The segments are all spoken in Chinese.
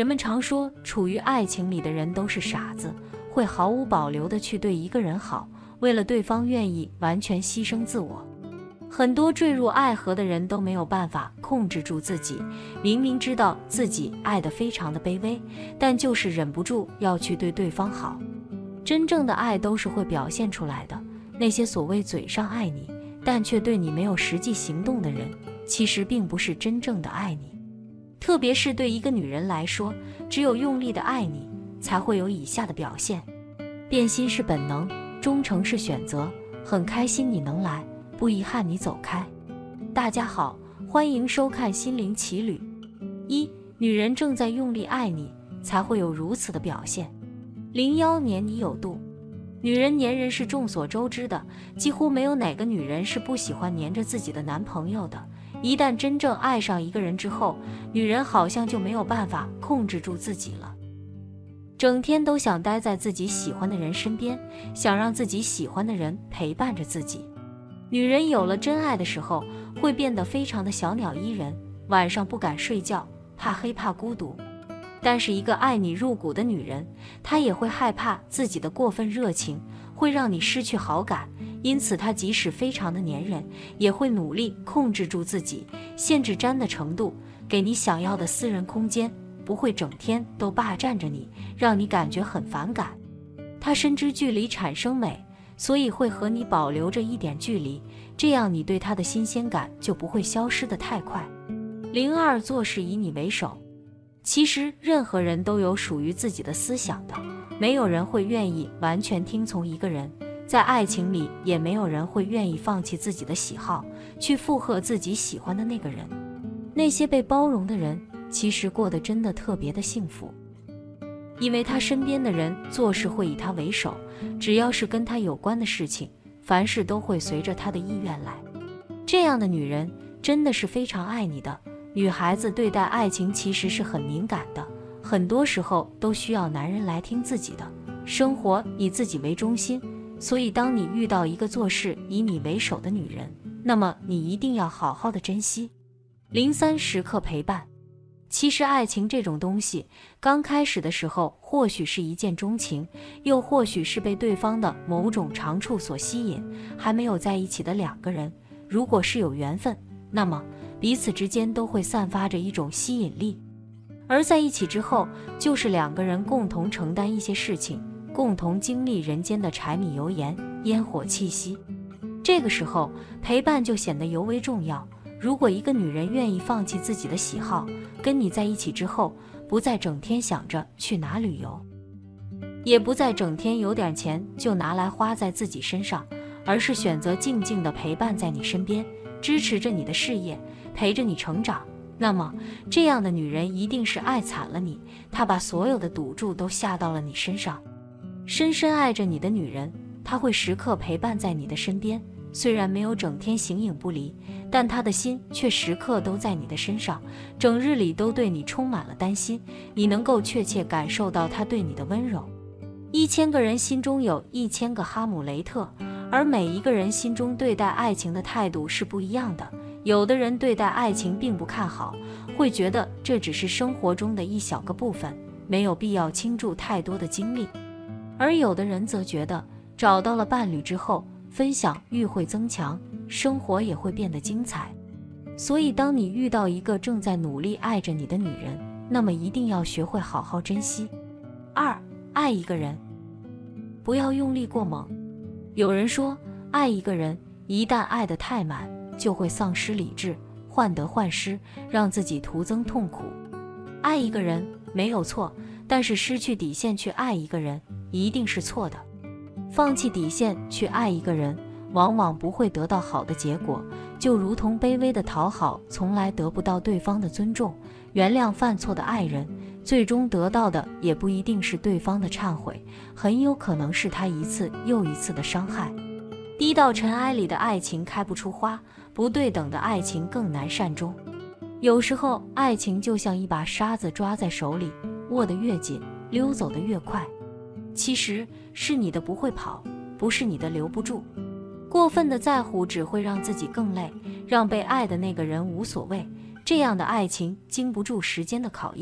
们常说，处于爱情里的人都是傻子，会毫无保留地去对一个人好，为了对方愿意完全牺牲自我。很多坠入爱河的人都没有办法控制住自己，明明知道自己爱得非常的卑微，但就是忍不住要去对对方好。真正的爱都是会表现出来的，那些所谓嘴上爱你，但却对你没有实际行动的人，其实并不是真正的爱你。特别是对一个女人来说，只有用力的爱你，才会有以下的表现：变心是本能，忠诚是选择，很开心你能来，不遗憾你走开。大家好，欢迎收看心灵奇旅。一，女人正在用力爱你，才会有如此的表现。01黏你有度。女人黏人是众所周知的，几乎没有哪个女人是不喜欢黏着自己的男朋友的。一旦真正爱上一个人之后，女人好像就没有办法控制住自己了，整天都想待在自己喜欢的人身边，想让自己喜欢的人陪伴着自己。女人有了真爱的时候，会变得非常的小鸟依人，晚上不敢睡觉，怕黑怕孤独。但是一个爱你入骨的女人，她也会害怕自己的过分热情会让你失去好感，因此她即使非常的粘人，也会努力控制住自己，限制粘的程度，给你想要的私人空间，不会整天都霸占着你，让你感觉很反感。她深知距离产生美，所以会和你保留着一点距离，这样你对她的新鲜感就不会消失得太快。02做事以你为首。其实任何人都有属于自己的思想的，没有人会愿意完全听从一个人，在爱情里也没有人会愿意放弃自己的喜好，去附和自己喜欢的那个人。那些被包容的人，其实过得真的特别的幸福，因为他身边的人做事会以他为首，只要是跟他有关的事情，凡事都会随着他的意愿来。这样的女人真的是非常爱你的。女孩子对待爱情其实是很敏感的，很多时候都需要男人来听自己的，生活以自己为中心。所以当你遇到一个做事以你为首的女人，那么你一定要好好的珍惜。03时刻陪伴。其实爱情这种东西，刚开始的时候或许是一见钟情，又或许是被对方的某种长处所吸引，还没有在一起的两个人，如果是有缘分，那么彼此之间都会散发着一种吸引力，而在一起之后，就是两个人共同承担一些事情，共同经历人间的柴米油盐、烟火气息。这个时候，陪伴就显得尤为重要。如果一个女人愿意放弃自己的喜好，跟你在一起之后，不再整天想着去哪旅游，也不再整天有点钱就拿来花在自己身上，而是选择静静地陪伴在你身边，支持着你的事业，陪着你成长，那么这样的女人一定是爱惨了你，她把所有的赌注都下到了你身上。深深爱着你的女人，她会时刻陪伴在你的身边，虽然没有整天形影不离，但她的心却时刻都在你的身上，整日里都对你充满了担心，你能够确切感受到她对你的温柔。1000个人心中有1000个哈姆雷特，而每一个人心中对待爱情的态度是不一样的。有的人对待爱情并不看好，会觉得这只是生活中的一小个部分，没有必要倾注太多的精力。而有的人则觉得，找到了伴侣之后，分享欲会增强，生活也会变得精彩。所以当你遇到一个正在努力爱着你的女人，那么一定要学会好好珍惜。2，爱一个人，不要用力过猛。有人说，爱一个人，一旦爱得太满，就会丧失理智，患得患失，让自己徒增痛苦。爱一个人没有错，但是失去底线去爱一个人一定是错的。放弃底线去爱一个人，往往不会得到好的结果，就如同卑微的讨好从来得不到对方的尊重，原谅犯错的爱人，最终得到的也不一定是对方的忏悔，很有可能是他一次又一次的伤害。低到尘埃里的爱情开不出花，不对等的爱情更难善终。有时候爱情就像一把沙子抓在手里，握得越紧，溜走得越快。其实是你的不会跑，不是你的留不住。过分的在乎只会让自己更累，让被爱的那个人无所谓。这样的爱情经不住时间的考验，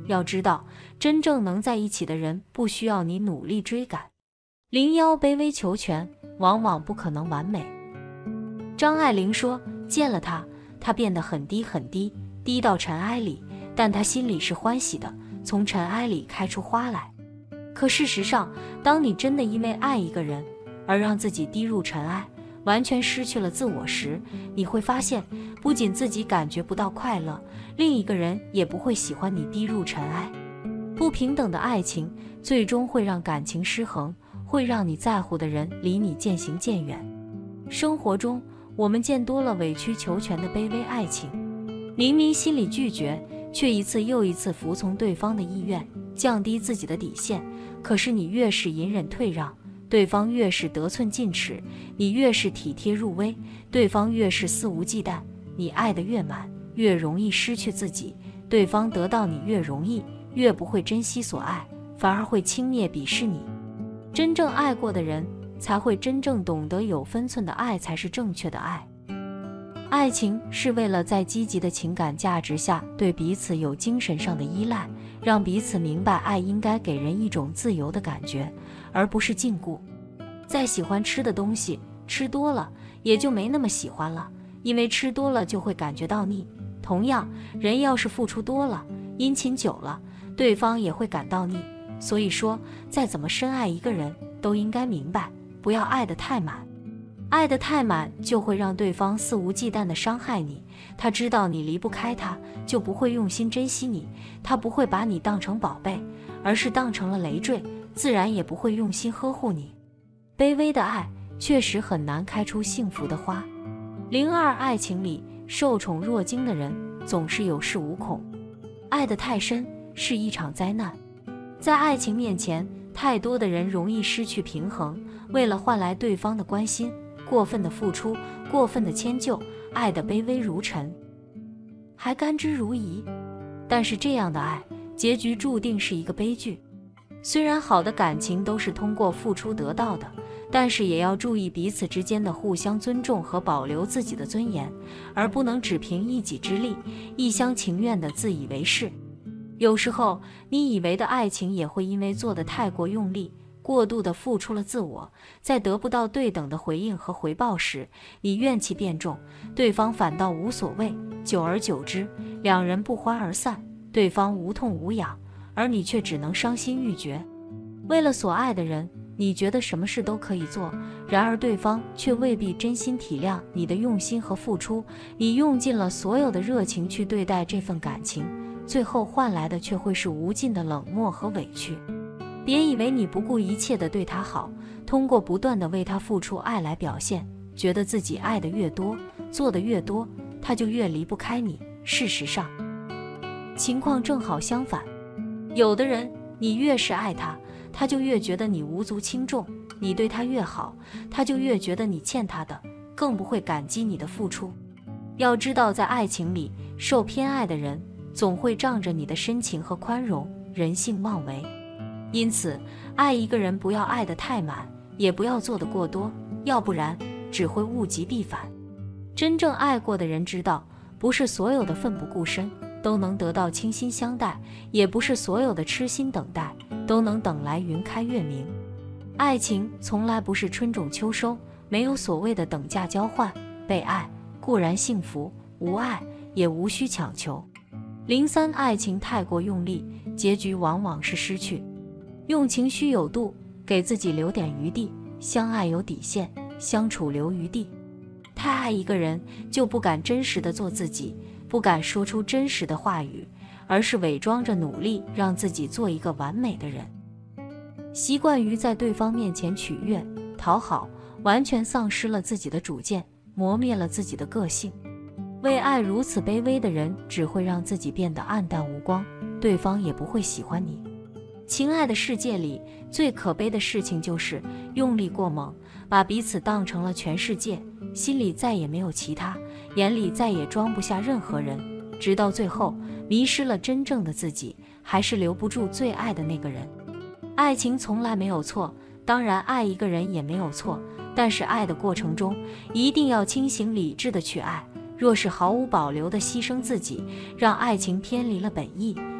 要知道，真正能在一起的人不需要你努力追赶。01卑微求全，往往不可能完美。张爱玲说，见了他，他变得很低很低，低到尘埃里，但他心里是欢喜的，从尘埃里开出花来。可事实上，当你真的因为爱一个人而让自己低入尘埃，完全失去了自我时，你会发现，不仅自己感觉不到快乐，另一个人也不会喜欢你低入尘埃。不平等的爱情最终会让感情失衡，会让你在乎的人离你渐行渐远。生活中，我们见多了委曲求全的卑微爱情，明明心里拒绝，却一次又一次服从对方的意愿，降低自己的底线。可是你越是隐忍退让，对方越是得寸进尺；你越是体贴入微，对方越是肆无忌惮。你爱得越满，越容易失去自己；对方得到你越容易，越不会珍惜所爱，反而会轻蔑鄙视你。真正爱过的人，才会真正懂得有分寸的爱才是正确的爱。爱情是为了在积极的情感价值下对彼此有精神上的依赖，让彼此明白爱应该给人一种自由的感觉，而不是禁锢。再喜欢吃的东西，吃多了也就没那么喜欢了，因为吃多了就会感觉到腻。同样，人要是付出多了，殷勤久了，对方也会感到腻。所以说，再怎么深爱一个人，都应该明白，不要爱得太满。爱得太满，就会让对方肆无忌惮地伤害你。他知道你离不开他，就不会用心珍惜你。他不会把你当成宝贝，而是当成了累赘，自然也不会用心呵护你。卑微的爱确实很难开出幸福的花。02爱情里受宠若惊的人总是有恃无恐，爱得太深是一场灾难。在爱情面前，太多的人容易失去平衡，为了换来对方的关心，过分的付出，过分的迁就，爱得卑微如尘，还甘之如饴。但是这样的爱，结局注定是一个悲剧。虽然好的感情都是通过付出得到的，但是也要注意彼此之间的互相尊重和保留自己的尊严，而不能只凭一己之力，一厢情愿的自以为是。有时候，你以为的爱情也会因为做得太过用力，过度的付出了自我，在得不到对等的回应和回报时，你怨气变重，对方反倒无所谓。久而久之，两人不欢而散，对方无痛无痒，而你却只能伤心欲绝。为了所爱的人，你觉得什么事都可以做，然而对方却未必真心体谅你的用心和付出。你用尽了所有的热情去对待这份感情，最后换来的却会是无尽的冷漠和委屈。别以为你不顾一切地对他好，通过不断地为他付出爱来表现，觉得自己爱得越多，做得越多，他就越离不开你。事实上，情况正好相反。有的人，你越是爱他，他就越觉得你无足轻重；你对他越好，他就越觉得你欠他的，更不会感激你的付出。要知道，在爱情里，受偏爱的人总会仗着你的深情和宽容，人性妄为。因此，爱一个人不要爱得太满，也不要做得过多，要不然只会物极必反。真正爱过的人知道，不是所有的奋不顾身都能得到倾心相待，也不是所有的痴心等待都能等来云开月明。爱情从来不是春种秋收，没有所谓的等价交换。被爱固然幸福，无爱也无需强求。03爱情太过用力，结局往往是失去。用情须有度，给自己留点余地，相爱有底线，相处留余地。太爱一个人，就不敢真实的做自己，不敢说出真实的话语，而是伪装着努力让自己做一个完美的人。习惯于在对方面前取悦、讨好，完全丧失了自己的主见，磨灭了自己的个性。为爱如此卑微的人，只会让自己变得黯淡无光，对方也不会喜欢你。情爱的世界里，最可悲的事情就是用力过猛，把彼此当成了全世界，心里再也没有其他，眼里再也装不下任何人，直到最后迷失了真正的自己，还是留不住最爱的那个人。爱情从来没有错，当然爱一个人也没有错，但是爱的过程中一定要清醒理智的去爱。若是毫无保留的牺牲自己，让爱情偏离了本意，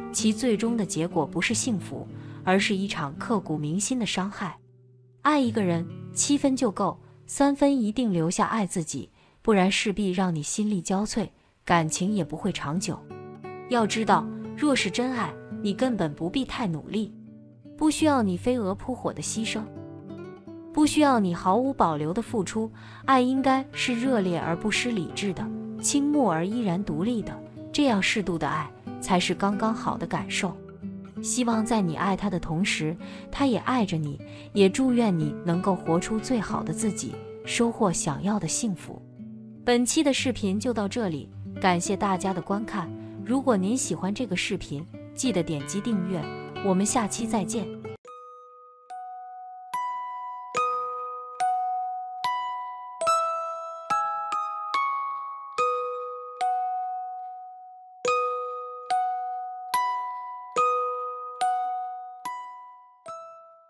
其最终的结果不是幸福，而是一场刻骨铭心的伤害。爱一个人7分就够，3分一定留下爱自己，不然势必让你心力交瘁，感情也不会长久。要知道，若是真爱，你根本不必太努力，不需要你飞蛾扑火的牺牲，不需要你毫无保留的付出。爱应该是热烈而不失理智的，倾慕而依然独立的，这样适度的爱才是刚刚好的感受。希望在你爱他的同时，他也爱着你，也祝愿你能够活出最好的自己，收获想要的幸福。本期的视频就到这里，感谢大家的观看。如果您喜欢这个视频，记得点击订阅，我们下期再见。